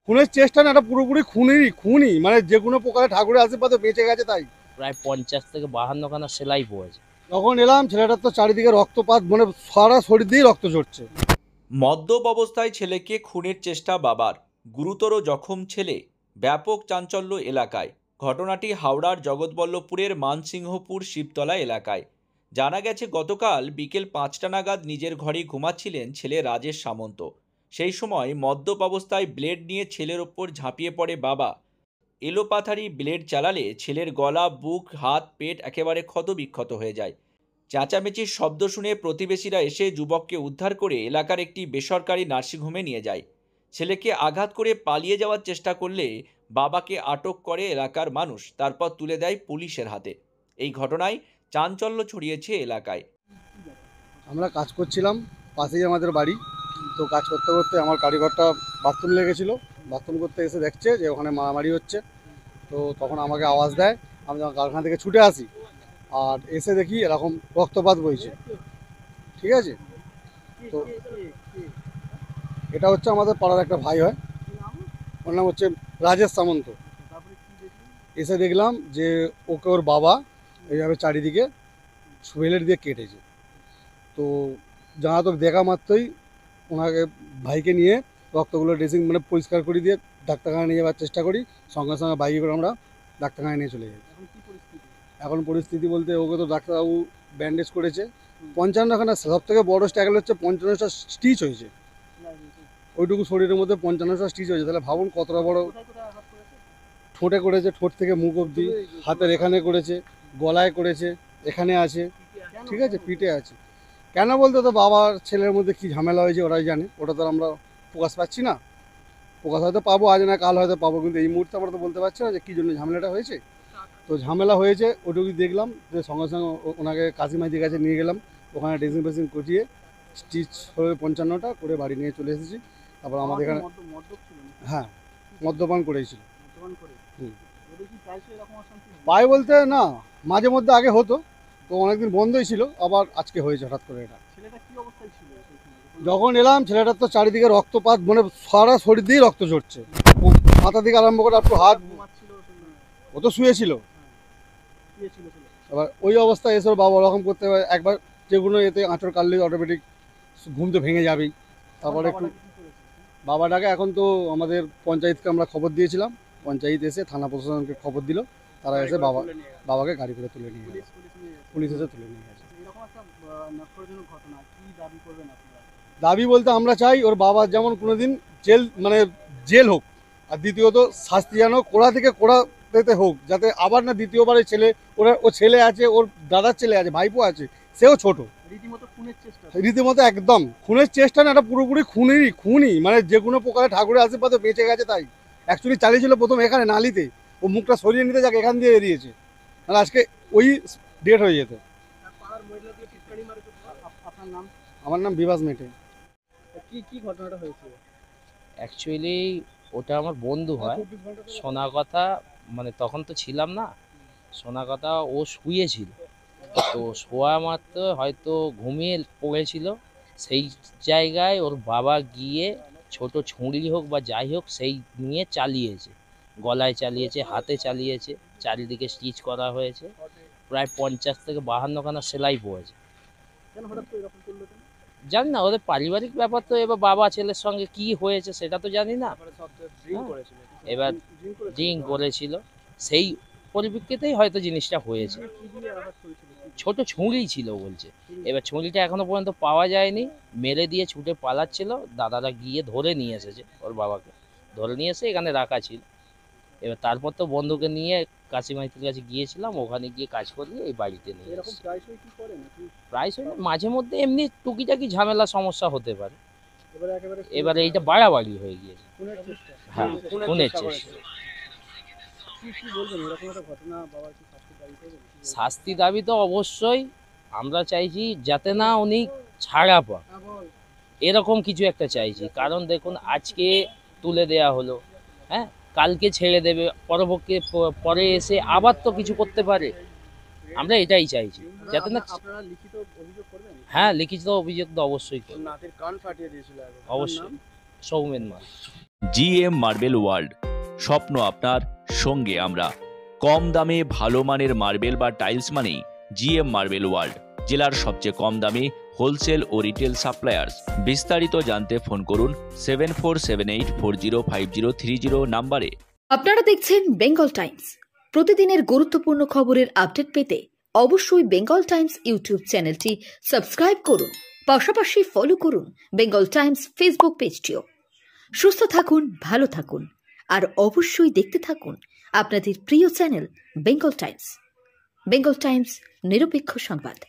খুনের চেষ্টা না, এটা পুরোপুরি খুনই মানে যে কোনো প্রকারে ঠাকুরের আশীর্বাদে বেঁচে গেছে তাই। প্রায় 50 থেকে 52 খানা সেলাই পড়েছে। যখন এলাম ছেলেটার তো চারিদিকে রক্তপাত, মানে সারা শরীর দিয়েই রক্ত ঝরছে। মদ্যপ অবস্থায় ছেলেকে খুনের চেষ্টা বাবার, গুরুতর জখম ছেলে, ব্যাপক চাঞ্চল্য এলাকায়। ঘটনাটি হাওড়ার জগৎবল্লভপুরের মানসিংহপুর শিবতলা এলাকায়। জানা গেছে গতকাল বিকেল 5টা নাগাদ নিজের ঘরে ঘুমাচ্ছিলেন ছেলে রাজেশ সামন্ত। সেই সময় মদ্যপ অবস্থায় ব্লেড নিয়ে ছেলের ওপর ঝাঁপিয়ে পড়ে বাবা। এলোপাথারি ব্লেড চালালে ছেলের গলা, বুক, হাত, পেট একেবারে ক্ষতবিক্ষত হয়ে যায়। চেঁচামেচির শব্দ শুনে প্রতিবেশীরা এসে যুবককে উদ্ধার করে এলাকার একটি বেসরকারি নার্সিংহোমে নিয়ে যায়। ছেলেকে আঘাত করে পালিয়ে যাওয়ার চেষ্টা করলে বাবাকে আটক করে এলাকার মানুষ, তারপর তুলে দেয় পুলিশের হাতে। এই ঘটনায় চাঞ্চল্য ছড়িয়েছে এলাকায়। আমরা কাজ করছিলাম, পাশেই আমাদের বাড়ি। তো কাজ করতে করতে আমার কারিগরটা বাথরুম লেগেছিলো, বাথরুম করতে এসে দেখছে যে ওখানে মারামারি হচ্ছে। তো তখন আমাকে আওয়াজ দেয়, আমি যখন কারখানা থেকে ছুটে আসি আর এসে দেখি এরকম রক্তপাত বইছে। ঠিক আছে, তো এটা হচ্ছে আমাদের পাড়ার একটা ভাই হয়, ওর নাম হচ্ছে রাজেশ সামন্ত। এসে দেখলাম যে ওকে ওর বাবা এইভাবে চারিদিকে সুয়েলের দিয়ে কেটেছে। তো জানা তো দেখা মাত্রই ওনাকে, ভাইকে নিয়ে রক্তগুলো ড্রেসিং মানে পরিষ্কার করে দিয়ে ডাক্তারখানায় নিয়ে যাওয়ার চেষ্টা করি। সঙ্গে সঙ্গে বাইকে করে আমরা ডাক্তারখানায় নিয়ে চলে যাই। এখন পরিস্থিতি বলতে ওকে তো ডাক্তারবাবু ব্যান্ডেজ করেছে 55খানা, সব থেকে বড় স্ট্যাগল হচ্ছে 55টা স্টিচ হয়েছে। ওইটুকু শরীরের মধ্যে 55টা স্টিচ হয়েছে, তাহলে ভাবুন কতটা বড়। ঠোঁটে করেছে, ঠোঁট থেকে মুখ অবধি, হাতের এখানে করেছে, গলায় করেছে, এখানে আছে, ঠিক আছে, পিঠে আছে। কেন বলতে তো বাবার ছেলের মধ্যে কি ঝামেলা হয়েছে ওরাই জানে, ওটা তো আমরা প্রকাশ পাচ্ছি না। প্রকাশ হয়তো পাবো, আজ না কাল হয়তো পাবো, কিন্তু এই মুহূর্তে আমরা তো বলতে পারছি না যে কী জন্য ঝামেলাটা হয়েছে। তো ঝামেলা হয়েছে ওটুকুই দেখলাম, যে সঙ্গে সঙ্গে ওনাকে কাশিমাইদির কাছে নিয়ে গেলাম। ওখানে ড্রেসিং ফেসিং করিয়ে স্টিচ হয়ে 55টা করে বাড়ি নিয়ে চলে এসেছি। তারপর আমাদের এখানে, হ্যাঁ, মদ্যপান করেছিল। পায় বলতে না, মাঝে মধ্যে আগে হতো, তো অনেকদিন বন্ধই ছিল, আবার আজকে হয়েছে হঠাৎ করে এটা। যখন এলাম ছেলেটার তো চারিদিকে রক্তপাত, মানে সারা শরীর দিয়েই রক্ত ঝরছে, মাথা থেকে আরম্ভ করে একটু হাত। ও তো শুয়েছিল, এবার ওই অবস্থায় এসে ওর বাবা ওরকম করতে হয়। একবার যে কোনো এতে আঁচড় কাটলে অটোমেটিক ঘুম তো ভেঙে যাবেই। তারপরে একটু বাবাটাকে, এখন তো আমাদের পঞ্চায়েতকে আমরা খবর দিয়েছিলাম, পঞ্চায়েত এসে থানা প্রশাসনকে খবর দিল, তারা এসে বাবাকে গাড়ি করে তুলে নিয়ে গেছে, পুলিশ এসে তুলে নিয়ে গেছে। দাবি বলতে আমরা চাই ওর বাবার যেমন কোনোদিন জেল হোক, আর দ্বিতীয়ত শাস্তি যেন কোড়া থেকে কোড়াতে হোক, যাতে আবার না দ্বিতীয়বারে ছেলে, ও ছেলে আছে, ওর দাদার ছেলে আছে, ভাইপো আছে, সেও ছোট। রীতিমতো একদম খুনের চেষ্টা না, এটা পুরোপুরি খুনই মানে যে কোনো প্রকারে ঠাকুরের আশীর্বাদে বেঁচে গেছে তাই। অ্যাকচুয়ালি চালিয়েছিল প্রথম এখানে নালিতে, ও মুখটা সরিয়ে নিতে যাক এখান দিয়ে বেরিয়েছে, তাহলে আজকে ওই ডেট হয়ে যেত। আমার নাম বিভাস মেটে। কি ঘটনাটা হয়েছিল? অ্যাকচুয়ালি ওটা আমার বন্ধু হয়। শোনা কথা, মানে তখন তো ছিলাম না, শোনা কথা ও শুয়েছিল, তো শোয়া মাত্র হয়তো ঘুমিয়ে পড়েছিল। সেই জায়গায় ওর বাবা গিয়ে ছোট ছুরি হোক বা যাই হোক সেই নিয়ে চালিয়েছে, গলায় চালিয়েছে, হাতে চালিয়েছে, চারিদিকে স্টিচ করা হয়েছে। প্রায় 50 থেকে 52খানা সেলাই পড়েছে। জানি না, ওদের পারিবারিক ব্যাপার তো, এবার বাবা ছেলের সঙ্গে কি হয়েছে সেটা তো জানি না। এবার ড্রিঙ্ক করেছিল, সেই পরিপ্রেক্ষিতেই হয়তো জিনিসটা হয়েছে। ছোট ছুরি ছিল বলছে, এবার ছুরিটা এখনো পর্যন্ত পাওয়া যায়নি। মেরে দিয়ে ছুটে পালাচ্ছিল, দাদারা গিয়ে ধরে নিয়ে এসেছে, ওর বাবাকে ধরে নিয়ে এসে এখানে রাখা ছিল। এবার তারপর তো বন্ধুকে নিয়ে কাশিমাইতির কাছে গিয়েছিলাম, ওখানে গিয়ে কাজ করিয়ে এই বাড়িতে নিয়ে এসেছি। প্রায়শই মাঝে মধ্যে এমনি টুকিটাকি ঝামেলা সমস্যা হতে পারে, এবারে এইটা বাড়াবাড়ি হয়ে গিয়েছে। হ্যাঁ, খুনের চেষ্টা। শাস্তি দাবি তো অবশ্যই আমরা চাইছি, যাতে না উনি ছাড়া পান, এরকম কিছু একটা চাইছি। কারণ দেখুন, আজকে তুলে দেয়া হলো, হ্যাঁ, কালকে ছেড়ে দেবে, পরে এসে আবার তো কিছু করতে পারে। আমরা এটাই চাইছি, যাতে না। হ্যাঁ, লিখিত অভিযোগ তো অবশ্যই করব। অবশ্যই। সৌমেন মা। জিএম মার্বেল ওয়ার্ল্ড, স্বপ্ন আপনার, সঙ্গে আমরা। কম দামে ভালো মানের মার্বেল বা টাইলস মানেই জিএম মার্বেল ওয়ার্ল্ড, জেলার সবচেয়ে কম দামে হোলসেল ও রিটেল সাপ্লায়ার্স। বিস্তারিত জানতে ফোন করুন 7478405030 নাম্বারে। আপনারা দেখছেন বেঙ্গল টাইমস। প্রতিদিনের গুরুত্বপূর্ণ খবরের আপডেট পেতে অবশ্যই বেঙ্গল টাইমস ইউটিউব চ্যানেলটি সাবস্ক্রাইব করুন, পাশাপাশি ফলো করুন বেঙ্গল টাইমস ফেসবুক পেজটিও। সুস্থ থাকুন, ভালো থাকুন, আর অবশ্যই দেখতে থাকুন আপনাদের প্রিয় channel Bengal Times. Bengal Times, নিরপেক্ষ সংবাদ।